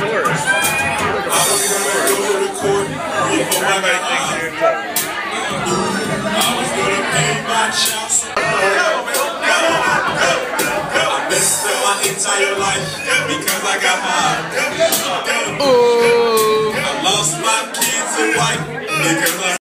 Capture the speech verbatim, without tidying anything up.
tourist. I was gonna go to court before I got high. I was gonna pay my child support. I messed up my entire life because I got high. I lost my kids and wife because I